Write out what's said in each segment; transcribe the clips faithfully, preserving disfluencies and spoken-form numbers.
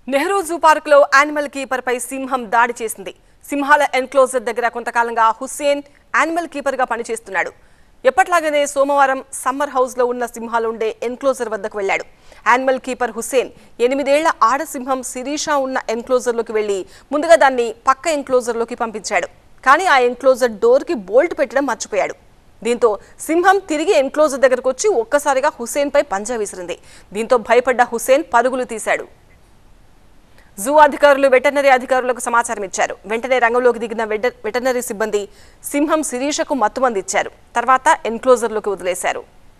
Nehru zoo పార్కులో animal keeper పై సింహం దాడి చేసింది. సింహాల ఎన్క్లోజర్ దగ్గర కొంతకాలంగా హుస్సేన్ యానిమల్ కీపర్ గా పనిచేస్తున్నాడు. ఎప్పట్లాగానే సోమవారం సమ్మర్ హౌస్ లో ఉన్న సింహాలు ఉండే ఎన్క్లోజర్ వద్దకు వెళ్లాడు. యానిమల్ కీపర్ హుస్సేన్ ఎనిమిదేళ్ల ఆడ సింహం శిరీష ఉన్న ఎన్క్లోజర్ లోకి వెళ్లి ముందుగా దాన్ని పక్క ఎన్క్లోజర్ లోకి పంపించాడు. కానీ ఆ ఎన్క్లోజర్ డోర్ కి బోల్ట్ పెట్టడం మర్చిపోయాడు. దీంతో సింహం తిరిగి ఎన్క్లోజర్ దగ్గరకు వచ్చి ఒక్కసారిగా హుస్సేన్ పై పంజా విసిరింది. దీంతో భయపడ్డ హుస్సేన్ పరుగులు తీశాడు. జూ అధికారులు వెటర్నరీ అధికారులకు సమాచారం ఇచ్చారు. వెంటనే రంగంలోకి దిగిన వెటర్నరీ సిబ్బంది సింహం శిరీషకు మత్తుమంది ఇచ్చారు. తర్వాత ఎన్క్లోజర్లోకి వదిలేశారు.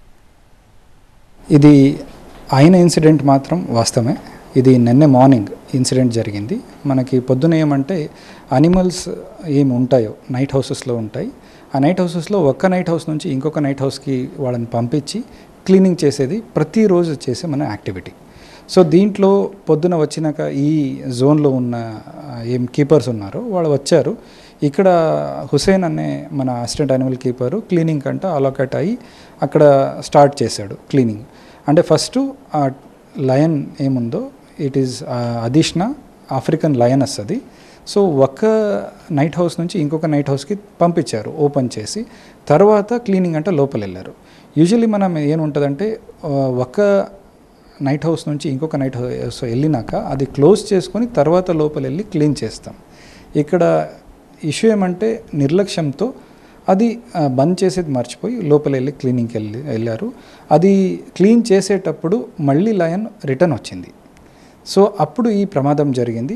ఇది అయిన ఇన్సిడెంట్ మాత్రం వాస్తవమే. ఇది నిన్నే మార్నింగ్ ఇన్సిడెంట్ జరిగింది. మనకి పొద్దున ఏమంటే అనిమల్స్ ఏమి ఉంటాయో నైట్ హౌసెస్లో ఉంటాయి. ఆ నైట్ హౌసెస్లో ఒక్క నైట్ హౌస్ నుంచి ఇంకొక నైట్ హౌస్కి వాళ్ళని పంపించి క్లీనింగ్ చేసేది ప్రతిరోజు చేసే మన యాక్టివిటీ. సో దీంట్లో పొద్దున వచ్చినాక ఈ జోన్లో ఉన్న ఏం కీపర్స్ ఉన్నారో వాళ్ళు వచ్చారు. ఇక్కడ హుస్సేన్ అనే మన అసిస్టెంట్ యానిమల్ కీపరు క్లీనింగ్ కంట అలోకేట్ అయ్యి అక్కడ స్టార్ట్ చేశాడు క్లీనింగ్. అంటే ఫస్ట్ ఆ లయన్ ఏముందో ఇట్ ఈస్ అదిష్నా ఆఫ్రికన్ లయనస్ అది. సో ఒక్క నైట్ హౌస్ నుంచి ఇంకొక నైట్ హౌస్కి పంపించారు ఓపెన్ చేసి. తర్వాత క్లీనింగ్ అంటే లోపల వెళ్ళారు. యూజువల్లీ మనం ఏముంటుందంటే ఒక్క నైట్ హౌస్ నుంచి ఇంకొక నైట్ హౌస్ వెళ్ళినాక అది క్లోజ్ చేసుకొని తర్వాత లోపల వెళ్ళి క్లీన్ చేస్తాం. ఇక్కడ ఇష్యూ ఏమంటే నిర్లక్ష్యంతో అది బంద్ చేసేది మర్చిపోయి లోపల వెళ్ళి క్లీనింగ్కి వెళ్ళి వెళ్ళారు. అది క్లీన్ చేసేటప్పుడు మళ్ళీ లయన్ రిటర్న్ వచ్చింది. సో అప్పుడు ఈ ప్రమాదం జరిగింది.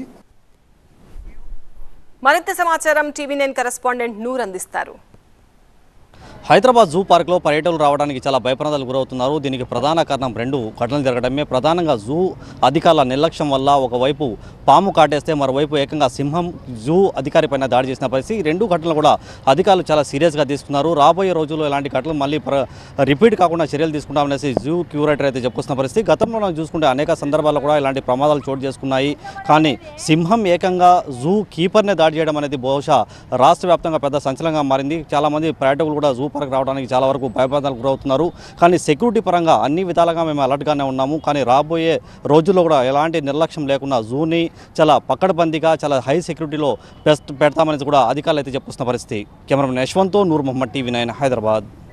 మరింత సమాచారం టీవీ నైన్ కరెస్పాండెంట్ నూర్ అందిస్తారు. హైదరాబాద్ జూ పార్క్లో పర్యటనలు రావడానికి చాలా భయప్రాంతాలు గురవుతున్నారు. దీనికి ప్రధాన కారణం రెండు ఘటనలు జరగడమే. ప్రధానంగా జూ అధికారుల నిర్లక్ష్యం వల్ల ఒకవైపు పాము కాటేస్తే మరోవైపు ఏకంగా సింహం జూ అధికారి పైన దాడి చేసిన పరిస్థితి. రెండు ఘటనలు కూడా అధికారులు చాలా సీరియస్గా తీసుకున్నారు. రాబోయే రోజుల్లో ఇలాంటి ఘటనలు మళ్ళీ రిపీట్ కాకుండా చర్యలు తీసుకుంటామనేసి జూ క్యూరేటర్ అయితే చెప్పుకొస్తున్న పరిస్థితి. గతంలో మనం చూసుకుంటే అనేక సందర్భాల్లో కూడా ఇలాంటి ప్రమాదాలు చోటు చేసుకున్నాయి. కానీ సింహం ఏకంగా జూ కీపర్నే దాడి చేయడం అనేది బహుశా రాష్ట్ర వ్యాప్తంగా పెద్ద సంచలనంగా మారింది. చాలామంది పర్యాటకులు కూడా జూ పార్క్ రావడానికి చాలా వరకు భయప్రాంతాలకు గురవుతున్నారు. కానీ సెక్యూరిటీ పరంగా అన్ని విధాలుగా మేము అలర్ట్గానే ఉన్నాము. కానీ రాబోయే రోజుల్లో కూడా ఎలాంటి నిర్లక్ష్యం లేకుండా జూని చాలా పక్కడబందీగా చాలా హై సెక్యూరిటీలో పెడతామనేది కూడా అధికారులు అయితే చెప్పుస్తున్న పరిస్థితి. కెమెరామెన్ యశ్వంత్తో నూర్ మొహమ్మద్, టీవీ నైన్, హైదరాబాద్.